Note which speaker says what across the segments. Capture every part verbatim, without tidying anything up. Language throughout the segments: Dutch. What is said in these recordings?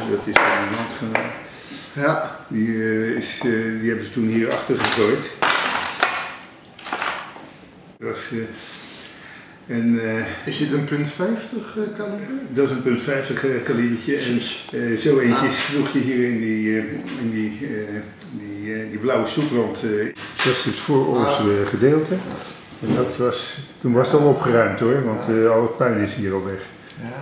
Speaker 1: dat is van een landgenoot. Ja, die, uh, is, uh, die hebben ze toen hier achter gegooid. Dat is, uh, en, uh,
Speaker 2: is dit een punt vijftig uh, kaliber?
Speaker 1: Dat is een punt vijftig uh, kalibertje en uh, zo eentje sloeg je hier in die, uh, in die, uh, die, uh, die blauwe stoeprand. Uh. Dat is het vooroorlogse gedeelte. En dat was, toen was het al opgeruimd hoor, want uh, al het puin is hier al weg. Ja.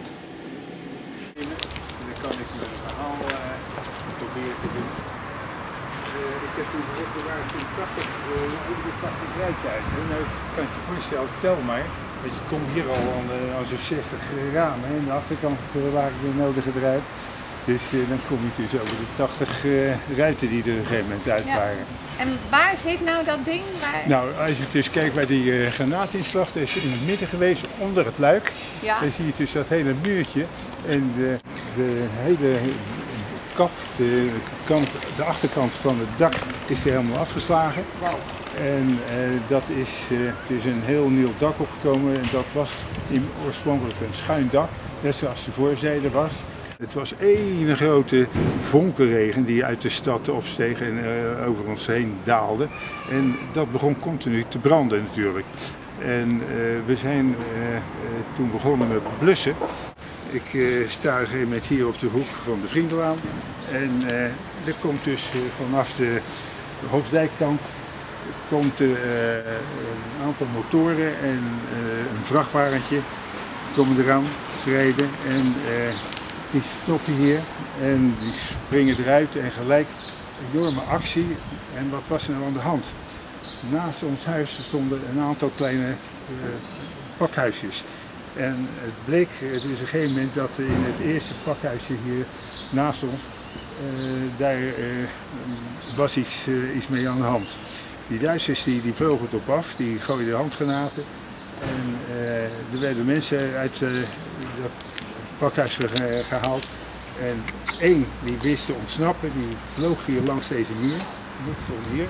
Speaker 1: Dan kan ik mijn verhaal uh, proberen te doen. Uh, ik heb toen gezegd, er waren toen tachtig, uh, tachtig rijtuigen. Nou, kan je je voorstellen, tel maar. Want je komt hier al aan, uh, aan zo'n zestig ramen. En aan de achterkant uh, waren de nodige eruit. Dus uh, dan kom je dus over de tachtig uh, ruiten die er op een gegeven moment uit waren. Ja.
Speaker 3: En waar zit nou dat ding? Waar...
Speaker 1: Nou, als je dus kijkt bij die uh, granaatinslag, dat is in het midden geweest, onder het luik. Ja. Dan zie je dus dat hele muurtje en de, de hele kap, de, kant, de achterkant van het dak is er helemaal afgeslagen.
Speaker 3: Wow.
Speaker 1: En uh, dat is, uh, er is een heel nieuw dak opgekomen en dat was in, oorspronkelijk een schuin dak, net zoals de voorzijde was. Het was één grote vonkenregen die uit de stad opsteeg en uh, over ons heen daalde. En dat begon continu te branden natuurlijk. En uh, we zijn uh, uh, toen begonnen met blussen. Ik uh, sta op een gegeven moment hier op de hoek van de Vriendenlaan. En uh, er komt dus uh, vanaf de Hofdijkkant komt er, uh, een aantal motoren en uh, een vrachtwagentje komen eraan rijden. En, uh, die stoppen hier en die springen eruit en gelijk een enorme actie. En wat was er nou aan de hand? Naast ons huis stonden een aantal kleine uh, pakhuisjes. En het bleek dus op een gegeven moment dat in het eerste pakhuisje hier naast ons, uh, daar uh, was iets, uh, iets mee aan de hand. Die Duitsers die, die vlogen het op af, die gooiden handgranaten. En uh, er werden mensen uit uh, dat pakhuis gehaald en één die wist te ontsnappen, die vloog hier langs deze muur, hier.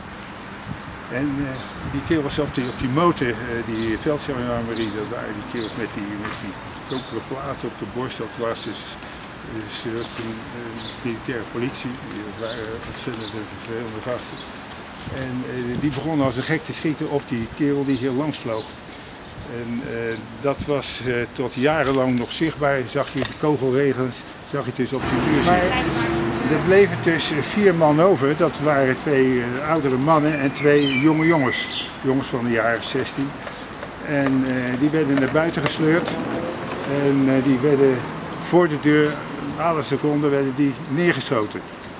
Speaker 1: En uh, die kerel was op die, op die motor, uh, die veldgendarmerie, dat waren die kerels met die, met die koperen platen op de borst, dat was dus een soort uh, militaire politie, dat waren ontzettend vervelende gasten. En uh, die begonnen als een gek te schieten op die kerel die hier langs vloog. En uh, dat was uh, tot jarenlang nog zichtbaar, zag je de kogelregens, zag je dus op die muur zitten. Er bleven dus vier man over, dat waren twee uh, oudere mannen en twee jonge jongens, jongens van de jaren zestien. En uh, die werden naar buiten gesleurd en uh, die werden voor de deur, alle seconden werden die neergeschoten.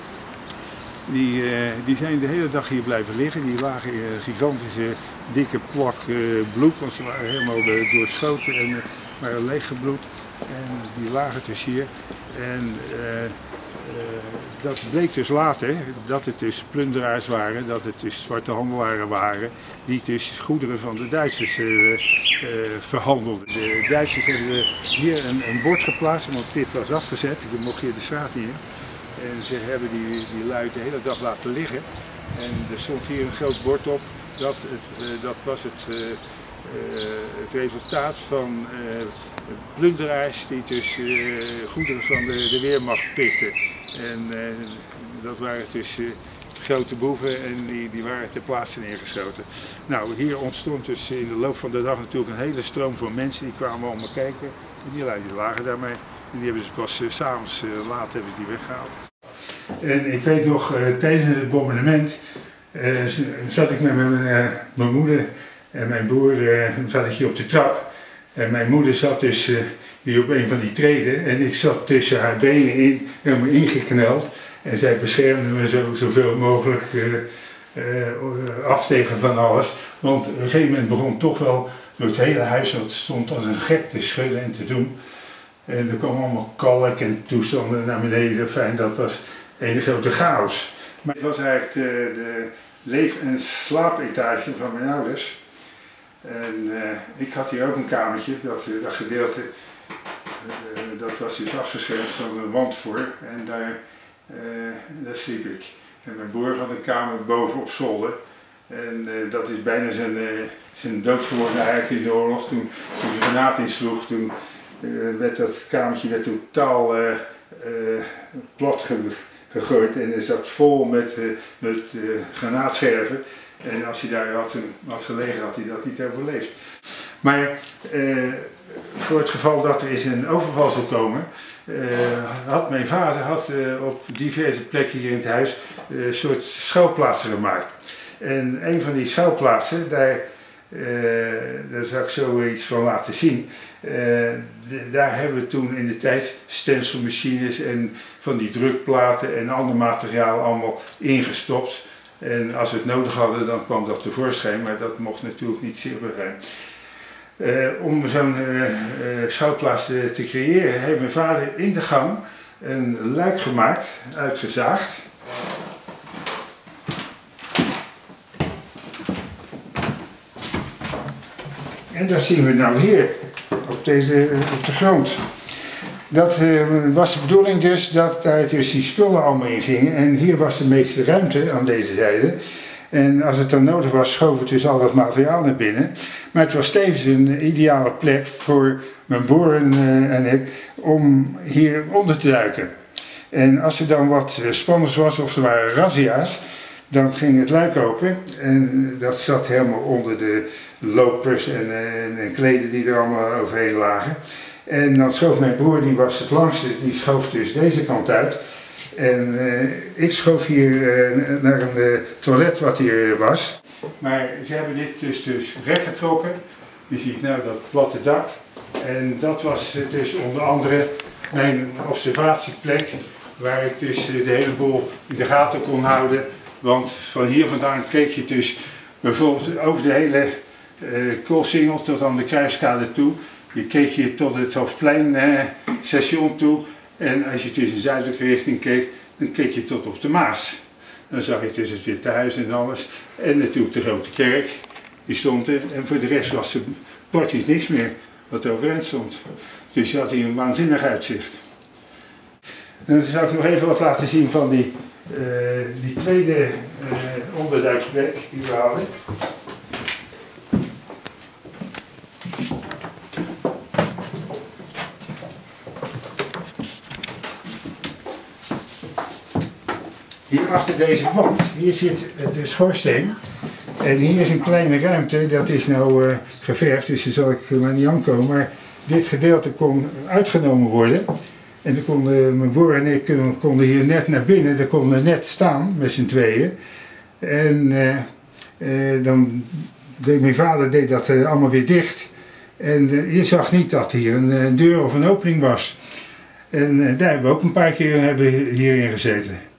Speaker 1: Die, uh, die zijn de hele dag hier blijven liggen, die lagen uh, gigantische dikke plak uh, bloed, want ze waren helemaal uh, doorschoten en uh, waren leeggebloed. En die lagen dus hier. En uh, uh, dat bleek dus later, dat het dus plunderaars waren, dat het dus zwarte handelaren waren, die dus goederen van de Duitsers uh, uh, verhandelden. De Duitsers hebben hier een, een bord geplaatst, want dit was afgezet, je mocht hier de straat niet in. En ze hebben die, die lui de hele dag laten liggen. En er stond hier een groot bord op. Dat, het, uh, dat was het, uh, uh, het resultaat van uh, plunderaars die dus uh, goederen van de, de Weermacht pikten. En uh, dat waren dus uh, grote boeven en die, die waren ter plaatse neergeschoten. Nou, hier ontstond dus in de loop van de dag natuurlijk een hele stroom van mensen die kwamen allemaal kijken. En die lui die lagen daarmee. En die hebben ze pas uh, s'avonds uh, laat hebben ze die weggehaald. En ik weet nog, uh, tijdens het bombardement uh, zat ik met mijn, uh, mijn moeder en mijn broer uh, zat ik hier op de trap. En mijn moeder zat dus uh, hier op een van die treden en ik zat tussen haar benen in, helemaal ingekneld. En zij beschermde me zo, zoveel mogelijk uh, uh, af tegen van alles. Want op een gegeven moment begon toch wel door het hele huis, wat stond als een gek te schudden en te doen. En er kwam allemaal kalk en toestanden naar beneden. Fijn, dat was een grote chaos. Maar het was eigenlijk de, de leef- en slaapetage van mijn ouders. En uh, ik had hier ook een kamertje, dat, dat gedeelte, uh, dat was dus afgeschermd van een wand voor. En daar, uh, daar sliep ik. En mijn broer had een kamer boven op zolder. En uh, dat is bijna zijn, uh, zijn dood geworden eigenlijk in de oorlog. Toen, toen de granaat insloeg, toen uh, werd dat kamertje werd totaal uh, uh, plat ge gegooid en is dat vol met, uh, met uh, granaatscherven. En als hij daar had, had gelegen, had hij dat niet overleefd. Maar uh, voor het geval dat er eens een overval zou komen, uh, had mijn vader had, uh, op diverse plekken hier in het huis uh, een soort schuilplaatsen gemaakt. En een van die schuilplaatsen, daar, uh, daar zal ik zo iets van laten zien. Uh, de, daar hebben we toen in de tijd stencilmachines en van die drukplaten en ander materiaal allemaal ingestopt. En als we het nodig hadden, dan kwam dat tevoorschijn, maar dat mocht natuurlijk niet zichtbaar zijn. Uh, om zo'n uh, uh, schouwplaats te, te creëren, heeft mijn vader in de gang een luik gemaakt, uitgezaagd. En dat zien we nou hier, op, deze, op de grond. Dat uh, was de bedoeling dus dat daar dus die spullen allemaal in gingen. En hier was de meeste ruimte aan deze zijde. En als het dan nodig was, schoof het dus al dat materiaal naar binnen. Maar het was tevens een ideale plek voor mijn broer en, uh, en ik om hier onder te duiken. En als er dan wat spannends was of er waren razzia's, dan ging het luik open. En dat zat helemaal onder de lopers en, en, en kleden die er allemaal overheen lagen. En dan schoof mijn broer, die was het langste, die schoof dus deze kant uit. En uh, ik schoof hier uh, naar een uh, toilet wat hier was. Maar ze hebben dit dus, dus rechtgetrokken. Je ziet nou dat platte dak. En dat was dus onder andere mijn observatieplek, waar ik dus de hele boel in de gaten kon houden. Want van hier vandaan keek je dus bijvoorbeeld over de hele uh, Koolsingel tot aan de Kruiskade toe. Je keek hier tot het Hoofdplein uh, station toe. En als je dus in zuidelijke richting keek, dan keek je tot op de Maas. Dan zag je dus het Witte Huis en alles. En natuurlijk de Grote Kerk, die stond er. En voor de rest was er praktisch niks meer wat overeind stond. Dus je had hier een waanzinnig uitzicht. En dan zal ik nog even wat laten zien van die, uh, die tweede uh, onderduikplek die we hadden. Hier achter deze wand, hier zit de schoorsteen. En hier is een kleine ruimte, dat is nou uh, geverfd, dus daar zal ik maar niet aankomen. Maar dit gedeelte kon uitgenomen worden. En dan konden mijn broer en ik konden hier net naar binnen, daar konden we net staan met z'n tweeën. En uh, uh, dan deed mijn vader deed dat uh, allemaal weer dicht. En uh, je zag niet dat hier een, een deur of een opening was. En uh, daar hebben we ook een paar keer hebben hierin gezeten.